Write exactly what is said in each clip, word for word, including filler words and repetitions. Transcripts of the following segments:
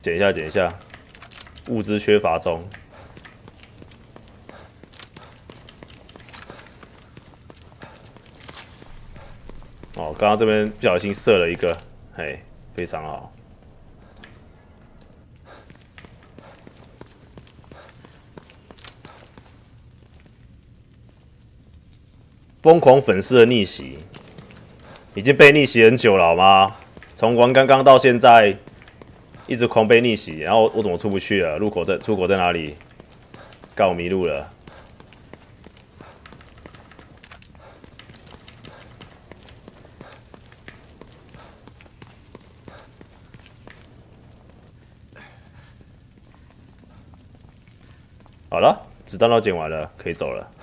捡一下，捡一下，物资缺乏中。哦，刚刚这边不小心射了一个，嘿，非常好。疯狂粉丝的逆袭，已经被逆袭很久了，好吗？从玩刚刚到现在，一直狂被逆袭，然后我怎么出不去了？入口在出口在哪里？干我迷路了。好了，子弹都捡完了，可以走了。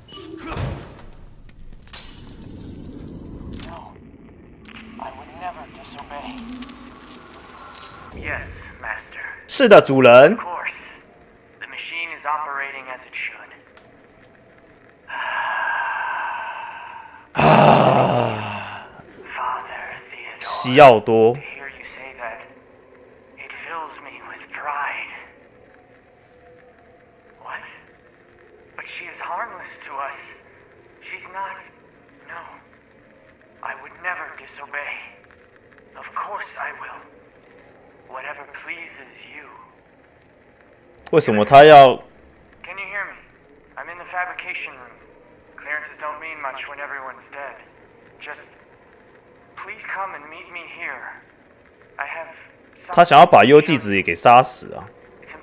是的，主人。啊，西奥多。为什么他要 ？Can you hear me? I'm in the fabrication room. Clearances don't mean much when everyone's dead. Just please come and meet me here. I have. 他想要把优纪子也给杀死啊！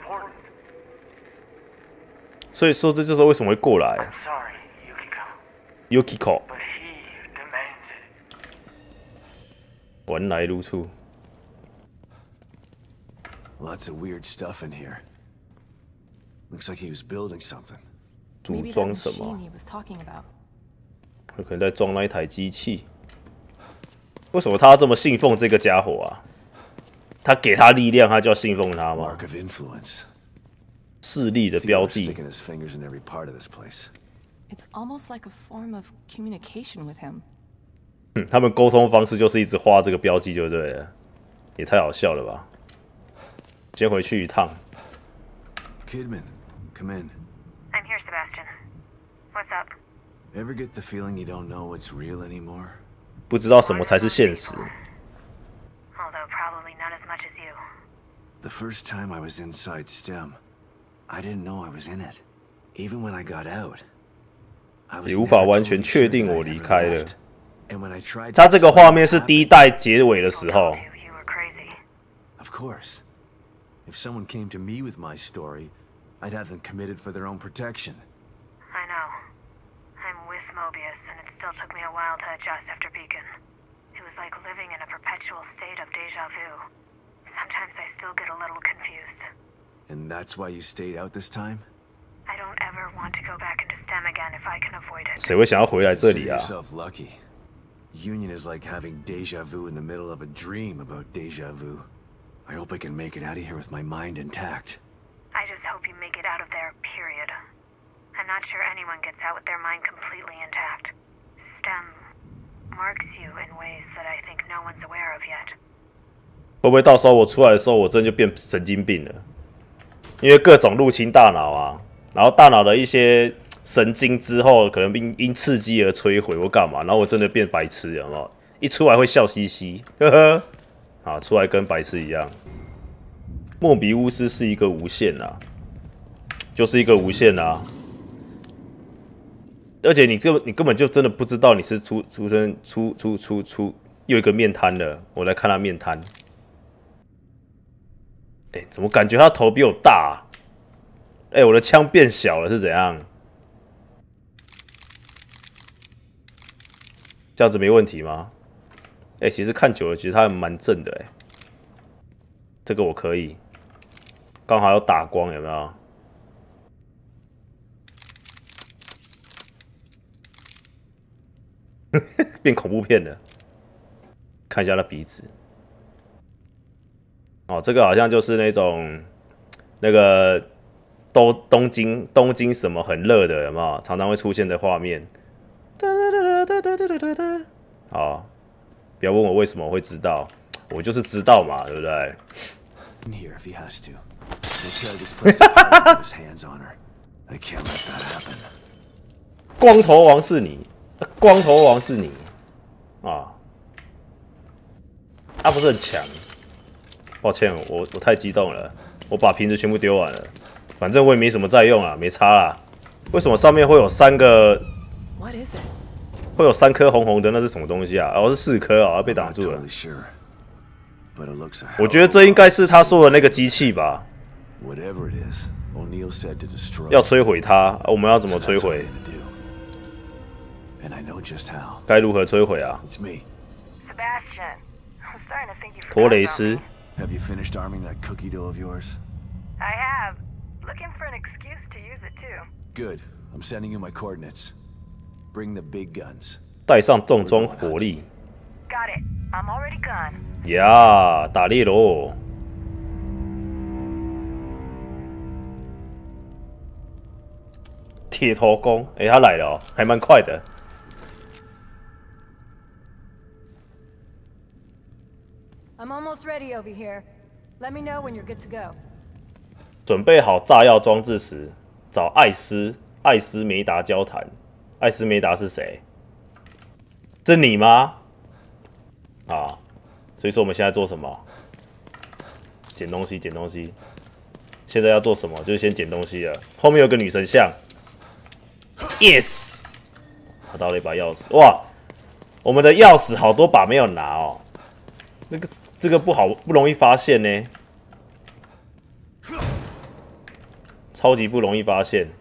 所以说这就是为什么会过来。 I'm sorry, Yukiko. Yukiko. But he demands it. 文来如初。 Lots of weird stuff in here. Looks like he was building something. 组装什么？他可能在装那一台机器。为什么他要这么信奉这个家伙啊？他给他力量，他就要信奉他吗？ Mark of influence. 势力的标记。 Sticking his fingers in every part of this place. It's almost like a form of communication with him. 嗯，他们沟通方式就是一直画这个标记，就对了。也太好笑了吧！先回去一趟。 Kidman. Come in. I'm here, Sebastian. What's up? Ever get the feeling you don't know what's real anymore? 不知道什么才是现实。 Although probably not as much as you. The first time I was inside STEM, I didn't know I was in it. Even when I got out, I was 也无法完全确定我离开了。 And when I tried, 他这个画面是第一代结尾的时候。 You were crazy. Of course. If someone came to me with my story, I'd have them committed for their own protection. I know. I'm with Mobius, and it still took me a while to adjust after Beacon. It was like living in a perpetual state of deja vu. Sometimes I still get a little confused. And that's why you stayed out this time? I don't ever want to go back into STEM again if I can avoid it. 谁会想要回来这里啊 Consider yourself lucky. Union is like having deja vu in the middle of a dream about deja vu. I hope I can make it out of here with my mind intact. I just hope you make it out of there, period. I'm not sure anyone gets out with their mind completely intact. STEM marks you in ways that I think no one's aware of yet. 会不会到时候我出来的时候，我真的就变神经病了？因为各种入侵大脑啊，然后大脑的一些神经之后，可能因因刺激而摧毁或干嘛，然后我真的变白痴，有没有？一出来会笑嘻嘻，呵呵，啊，出来跟白痴一样。莫比乌斯是一个无限啊，就是一个无限啊。而且你根你根本就真的不知道你是出出生出出出出又一个面瘫了。我来看他面瘫，哎、欸，怎么感觉他头比我大、啊？哎、欸，我的枪变小了是怎样？这样子没问题吗？哎、欸，其实看久了，其实他还蛮正的哎、欸。这个我可以。刚好有打光，有没有？变恐怖片了。看一下他鼻子。哦，这个好像就是那种那个东东京东京什么很热的，有没有？常常会出现的画面。好，不要问我为什么会知道，我就是知道嘛，对不对？ In here if he has to. He'll tear this place apart and get his hands on her. I can't let that happen. 光头王是你，光头王是你啊！他不是很强。抱歉，我我太激动了，我把瓶子全部丢完了。反正我也没什么在用啊，没差啦。为什么上面会有三个？ What is it? 会有三颗红红的，那是什么东西啊？哦，是四颗啊，被挡住了。我觉得这应该是他说的那个机器吧。要摧毁它，我们要怎么摧毁？该如何摧毁啊？托雷斯。 Have you finished arming that cookie dough of yours? I have. Looking for an excuse to use it too. Good. I'm sending you my coordinates. Bring the big guns. 带上重装火力。 Got it. I'm already gone. 呀，打猎喽！铁头功，哎、欸，他来了哦，还蛮快的。 I'm almost ready over here. Let me know when you're good to go. 准备好炸药装置时，找艾斯艾斯梅达交谈。艾斯梅达是谁？是你吗？啊，所以说我们现在做什么？捡东西，捡东西。现在要做什么？就是先捡东西了。后面有个女神像。Yes， 拿到了一把钥匙。哇，我们的钥匙好多把没有拿哦。那个这个不好，不容易发现呢。超级不容易发现。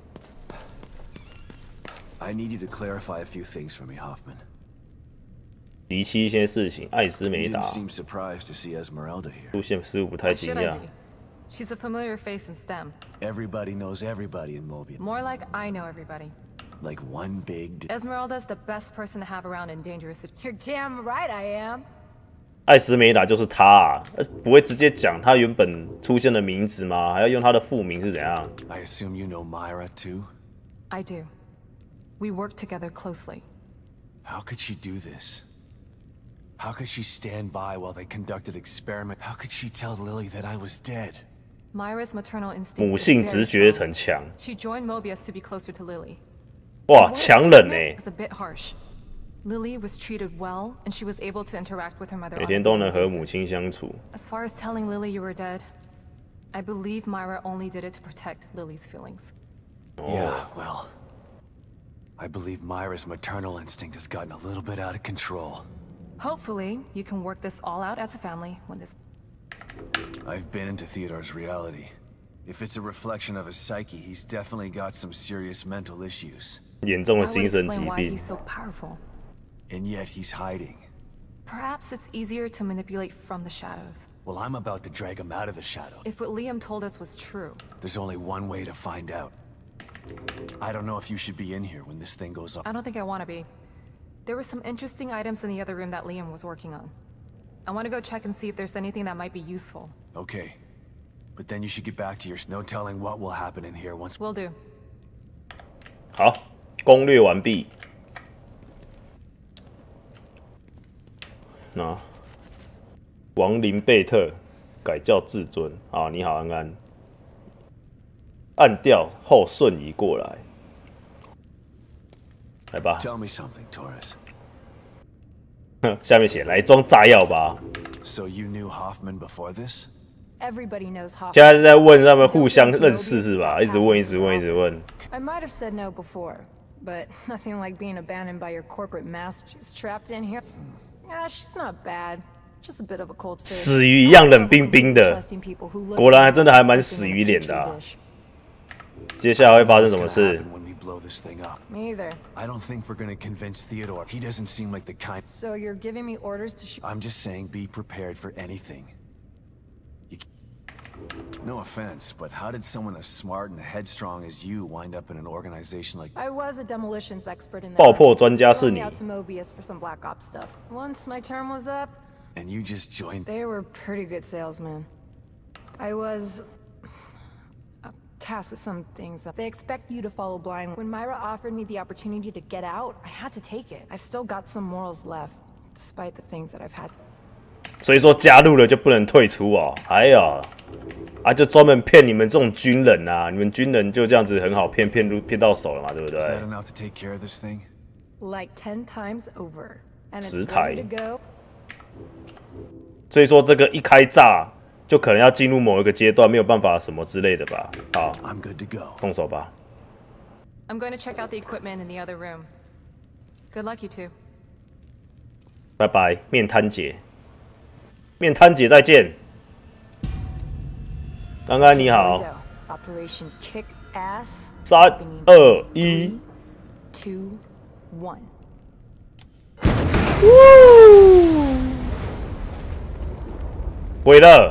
I need you to clarify a few things for me, Hoffman. 离弃一些事情，艾斯梅达 seem surprised to see Esmeralda here. 出现似乎不太惊讶。 She's a familiar face in STEM. Everybody knows everybody in Mobius. More like I know everybody. Like one big. Esmeralda's the best person to have around in dangerous situations. You're damn right I am. 艾斯梅达就是他啊，不会直接讲他原本出现的名字吗？还要用他的复名是怎样 I assume you know Myra too? I do. We work together closely. How could she do this? How could she stand by while they conducted experiment? How could she tell Lily that I was dead? Myra's maternal instinct. 母性直觉很强。 She joined Mobius to be closer to Lily. 哇，强忍欸 It's a bit harsh. Lily was treated well, and she was able to interact with her mother. 每天都能和母亲相处。 As far as telling Lily you were dead, I believe Myra only did it to protect Lily's feelings. Yeah, well, I believe Myra's maternal instinct has gotten a little bit out of control. Hopefully, you can work this all out as a family when this. I've been into Theodore's reality. If it's a reflection of his psyche, he's definitely got some serious mental issues. 严重的 That would 精神 explain 疾 why 病 he's。so powerful. And yet he's hiding. Perhaps it's easier to manipulate from the shadows. Well, I'm about to drag him out of the shadow. If what Liam told us was true. There's only one way to find out. I don't know if you should be in here when this thing goes up. I don't think I want to be. There were some interesting items in the other room that Liam was working on. I want to go check and see if there's anything that might be useful. Okay. But then you should get back to your... No telling what will happen in here once... Will do. 好，攻略完毕。那亡灵贝特改叫至尊啊！你好，安安。按掉后瞬移过来，来吧。 Tell me something, Torres. 下面写来装炸药吧。 So you knew Hoffman before this? Everybody knows Hoffman. 现在是在问他们互相认识是吧？一直问，一直问，一直问。 I might have said no before, but nothing like being abandoned by your corporate master. She's trapped in here. Yeah, she's not bad. Just a bit of a cold face. 死鱼一样冷冰冰的，果然还真的还蛮死鱼脸的啊。接下来会发生什么事？ Me either. I don't think we're gonna convince Theodore. He doesn't seem like the kind. So you're giving me orders to shoot? I'm just saying, be prepared for anything. You... No offense, but how did someone as smart and headstrong as you wind up in an organization like? I was a demolitions expert in there. 爆破专家是你。 Out to Mobius for some Black Ops stuff. Once my term was up. And you just joined. They were pretty good salesmen. I was tasked with some things. They expect you to follow blind. When Myra offered me the opportunity to get out, I had to take it. I've still got some morals left, despite the things that I've had to. 所以说加入了就不能退出哦。哎呀，啊，就专门骗你们这种军人啊！你们军人就这样子很好骗，骗入骗到手了嘛，对不对？ Is that enough to take care of this thing? Like ten times over. And it's 十台 ready to go. 所以说这个一开炸就可能要进入某一个阶段，没有办法什么之类的吧？好， I'm good to go. 动手吧。 I'm going to check out the equipment in the other room. Good luck, you two. 拜拜，面瘫姐，面瘫姐再见。刚刚你好。 Here we go. Operation Kick Ass. 三二一。 Two, one. 毁了！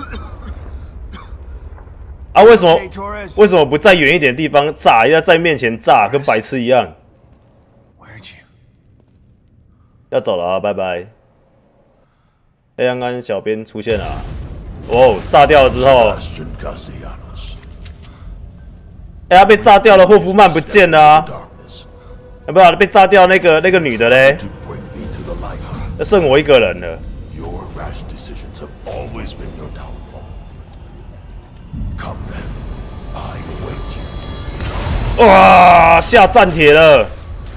啊，为什么 Hey, Torres. 为什么不在远一点的地方炸，要在面前炸，跟白痴一样？ Where'd you? 要走了啊，拜拜。黑暗安小编出现了、啊，哦，炸掉了之后， Sebastian Castellanos. 哎、欸，他被炸掉了，霍夫曼不见了啊！ Darkness 啊，不是被炸掉那个那个女的嘞， to bring me to the light. 那剩我一个人了。 Your rash decisions have always been your downfall. Come then, I await you. 哇，下战帖了，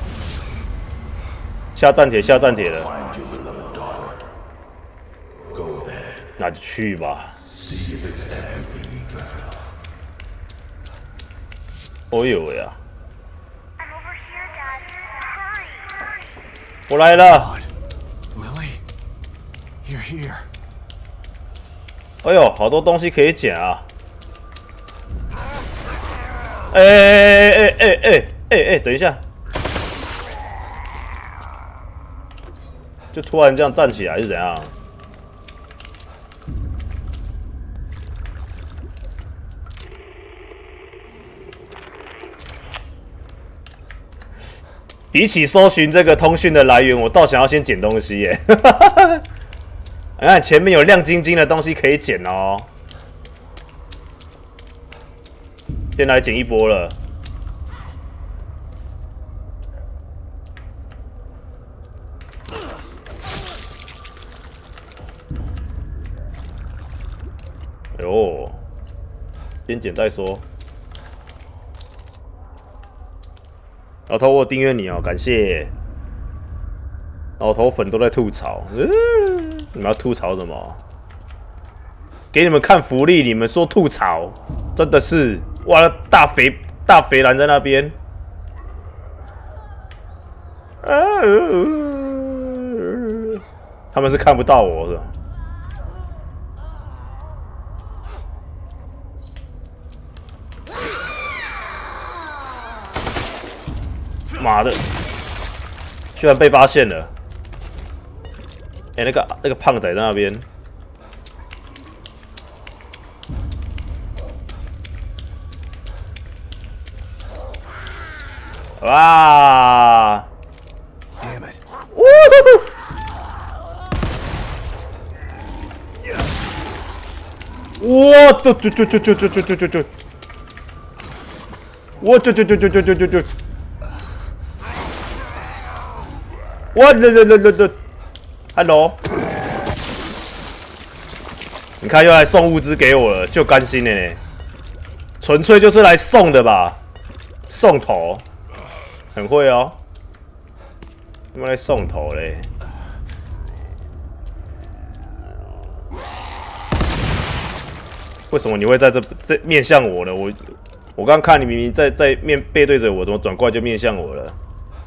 下战帖，下战帖了， Find your beloved daughter. Go there. 那就去吧。 See if it's everything you dreamt of. 哦呦喂呀， I'm over here, Dad. Hurry! 我来了。 God. Lily? You're here. 哎呦，好多东西可以捡啊！哎哎哎哎哎哎哎，等一下，就突然这样站起来是怎样？比起搜寻这个通讯的来源，我倒想要先捡东西耶。你看前面有亮晶晶的东西可以捡哦，先来捡一波了。哎呦，先捡再说。老头，我订阅你哦，感谢。老头粉都在吐槽，嗯，你们要吐槽什么？给你们看福利，你们说吐槽，真的是哇，大肥大肥男在那边，啊，他们是看不到我的。妈的，居然被发现了！哎、欸，那个那个胖仔在那边。哇！ Damn it. 呜呼呼！我这这这这这这这这这！我这这这这这这这这！我这这这这这 ，Hello， 你看又来送物资给我了，就甘心了呢，纯粹就是来送的吧，送头，很会哦，他妈来送头嘞！为什么你会在这这面向我呢？我我刚看你明明在在面背对着我，怎么转过来就面向我了？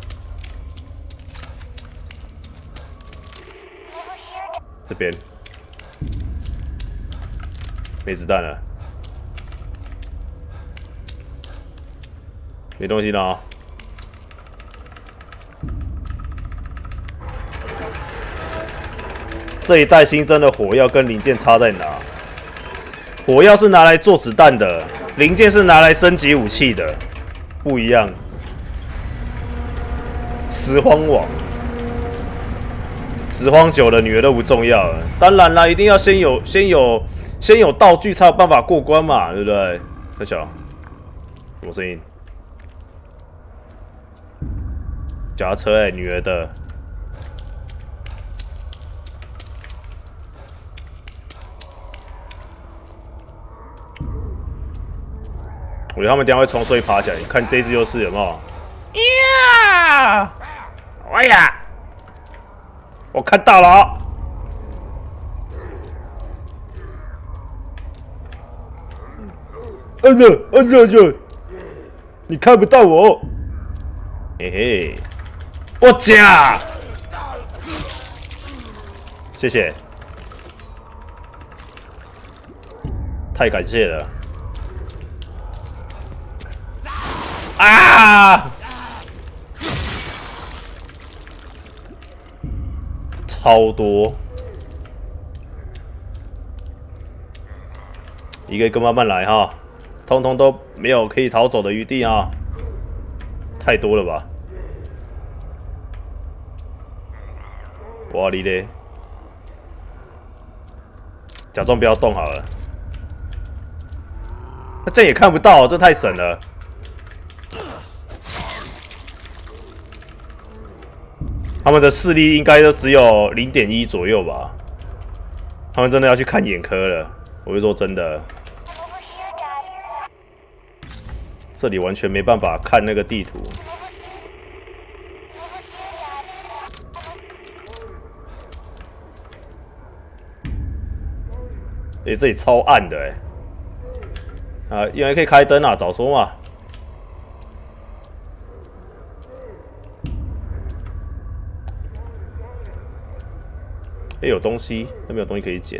这边没子弹了，没东西了啊！这一代新增的火药跟零件差在哪？火药是拿来做子弹的，零件是拿来升级武器的，不一样。拾荒网。 拾荒久了，女儿都不重要了。当然啦，一定要先有、先有、先有道具，才有办法过关嘛，对不对？小小，什么声音？脚踏车哎、欸，女儿的。 我觉得他们等一下会从睡爬起来。你看这一只就是有没有？呀！哎呀！我看到了、哦。摁着，摁着就，你看不到我。嘿嘿，我假。谢谢，太感谢了。啊！超多，一个一个慢慢来哈，通通都没有可以逃走的余地啊！太多了吧？哇哩嘞！假装不要动好了，那这也看不到，这太神了。他们的视力应该都只有零点一左右吧？他们真的要去看眼科了。我是说真的，这里完全没办法看那个地图。哎、欸，这里超暗的哎、欸！啊，原来可以开灯啊，早说嘛！哎、欸，有东西，那边有东西可以捡。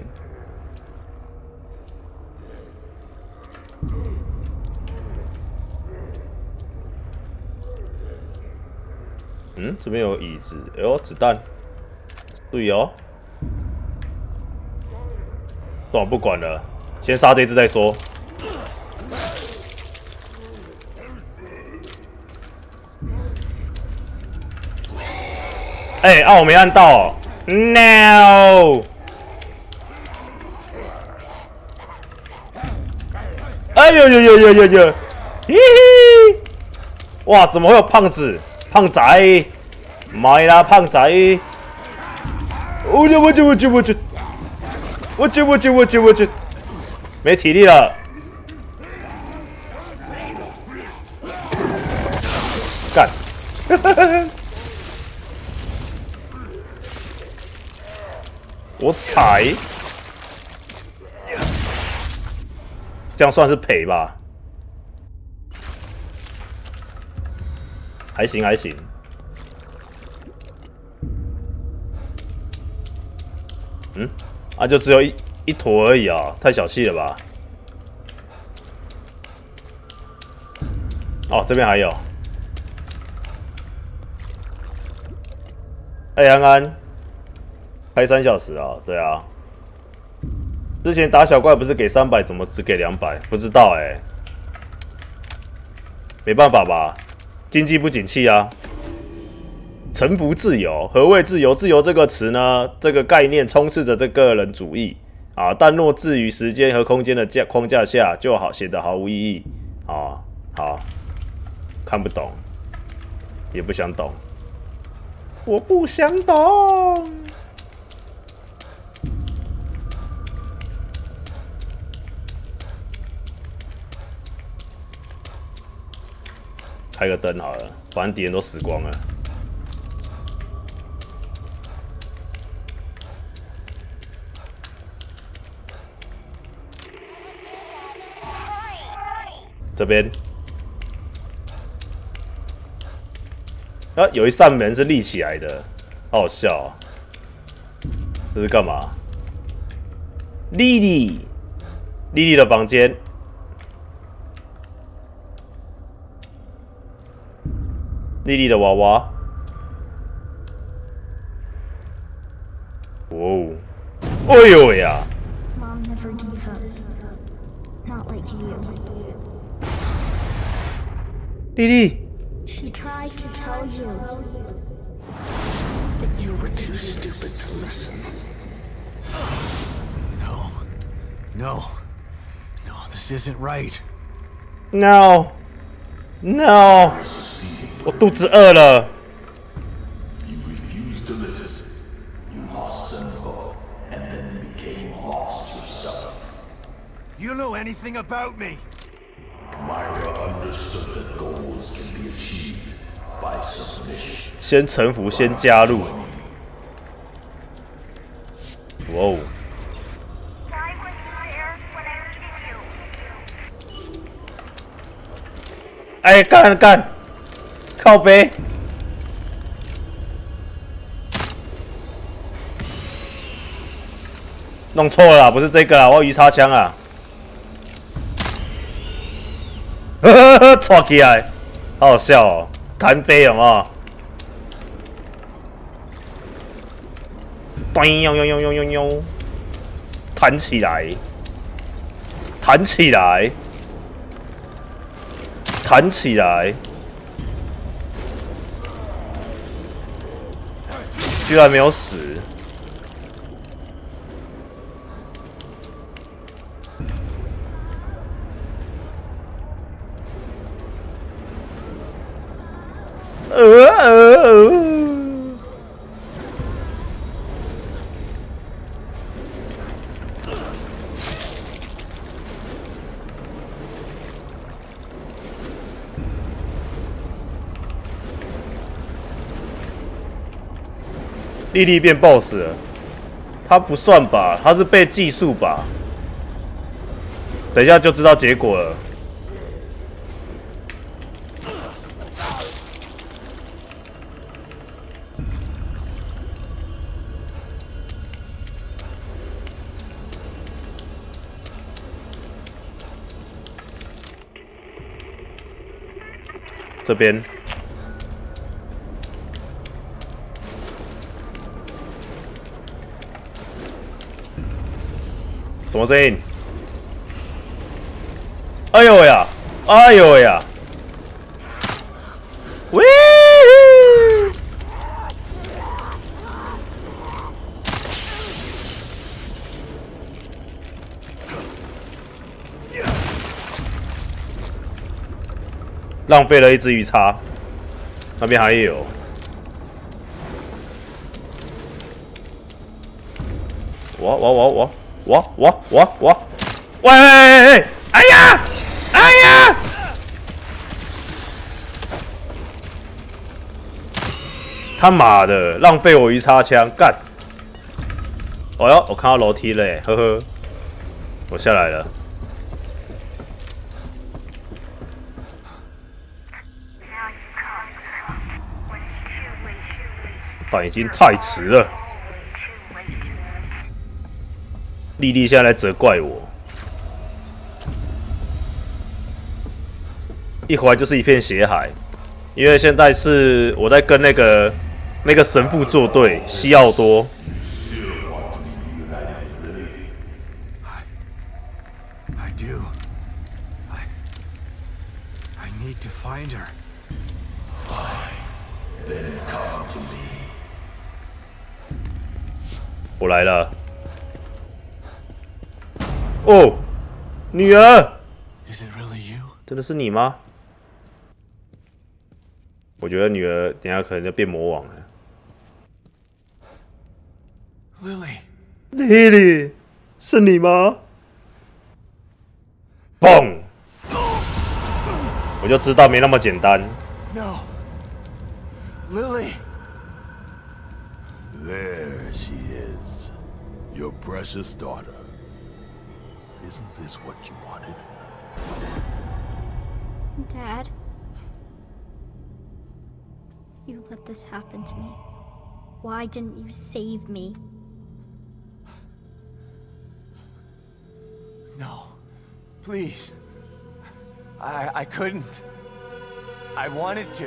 嗯，这边有椅子，哎呦，子弹，注意哦！算了，不管了，先杀这只再说。哎、欸，啊，我没按到 ，no！ 哎呦呦呦呦呦呦！嘿嘿！哇，怎么会有胖子？胖仔，买啦，胖仔！我去我去我去我去！我去我去我去我去！没体力了，干！我踩，这样算是赔吧？还行还行。嗯，啊，就只有一一坨而已啊，太小气了吧？哦，这边还有。哎、欸，安安，开三小时啊？对啊。之前打小怪不是给三百，怎么只给两百？不知道哎、欸。没办法吧？经济不景气啊。臣服自由，何谓自由？自由这个词呢，这个概念充斥着这个人主义啊，但若置于时间和空间的架框架下，就好显得毫无意义啊。好，看不懂，也不想懂，我不想懂。开个灯好了，反正敌人都死光了。这边，啊，有一扇门是立起来的，好好笑啊！这是干嘛？莉莉，莉莉的房间。莉莉的娃娃。哦，哎呦喂呀！ Mom never gave up. Not like you. 莉莉 She tried to tell you. But you were too stupid to listen. No. No. No, this isn't right. ，no no， 我肚子饿了。 You refused to listen. You lost them both, and then became lost yourself. You know anything about me? Myra understood that goals can be achieved by submission. 先臣服，先加入。哇哦！ Why was you there when I needed you? 哎，干干，靠背。 弄错了啦，不是这个啦，我要鱼叉枪啊！呵呵呵，戳起来，好好笑哦，弹飞有没有？咚呦呦呦呦呦呦，弹起来，弹起来，弹起来，居然没有死。 呃呃，莉莉变 boss 了，他不算吧？他是被技术吧？等一下就知道结果了。 这边，什么声音？哎呦呀！哎呦呀！喂！浪费了一只鱼叉，那边还有。我我我我我我我我，喂！哎呀！哎呀！他妈的，浪费我鱼叉枪，干！哦哟，我看到楼梯了，呵呵，我下来了。 但已经太迟了。莉莉现在来责怪我，一回来就是一片血海，因为现在是我在跟那个那个神父作对，西奥多。 我来了。哦，女儿，真的是你吗？我觉得女儿等一下可能就变魔王了。Lily，Lily， 是你吗？嘣！我就知道没那么简单。 No, Lily. There she is, your precious daughter. Isn't this what you wanted? Dad, you let this happen to me. Why didn't you save me? No, please. I I couldn't. I wanted to.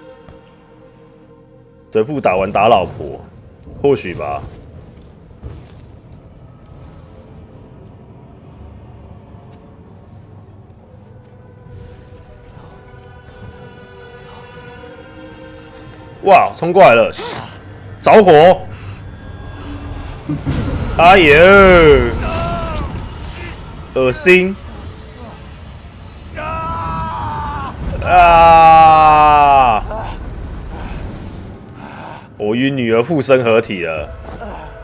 神父打完打老婆，或许吧。哇，冲过来了，着火！哎呦，恶心！啊！我与女儿附身合体了，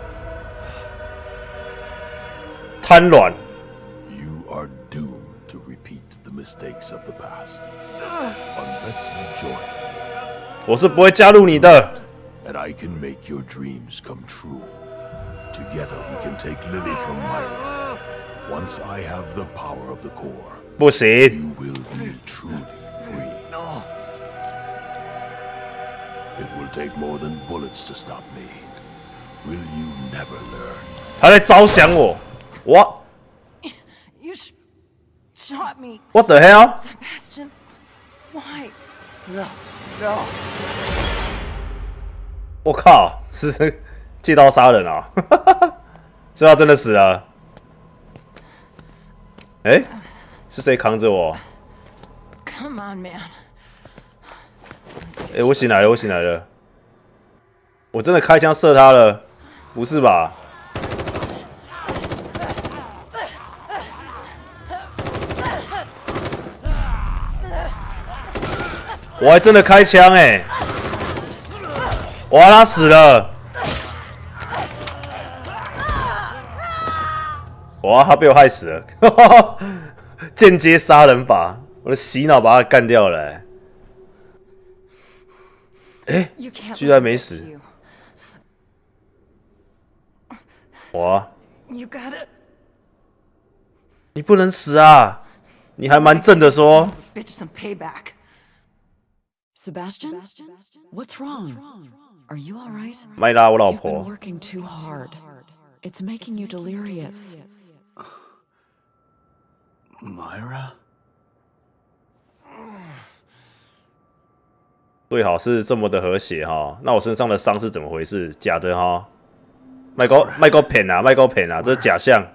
瘫软。 You are doomed to repeat the mistakes of the past. Unless you join me. 我是不会加入你的。 And I can make your dreams come true. Together we can take Lily from Myra. Once I have the power of the core, 不行。 you will be truly free. No. It will take more than bullets to stop me. Will you never learn? 他在招降我。What? You sh shot me, What the hell? Sebastian. Why? No, no. 我靠，是借刀杀人啊！所以他真的死了。哎、欸，是谁扛着我？ Come on, man. 哎、欸，我醒来了，我醒来了。我真的开枪射他了，不是吧？我还真的开枪哎、欸！哇，他死了！哇，他被我害死了！间接杀人法，我的洗脑把他干掉了、欸。哎、欸，居然没死！哇！你不能死啊！你还蛮正的说。 Sebastian, what's wrong? Are you all right? 麦拉，我老 You've 婆。 been working too hard. It's making you delirious. Myra? 最好是这么的和谐哈。那我身上的伤是怎么回事？假的哈？麦高麦高骗啊，麦高骗啊，这是假象。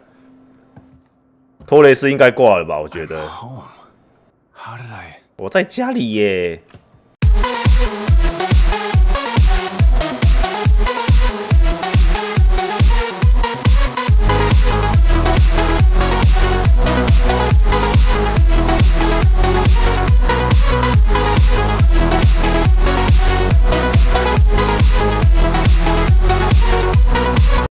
托雷斯应该挂了吧？我觉得。 How did I? 我在家里耶。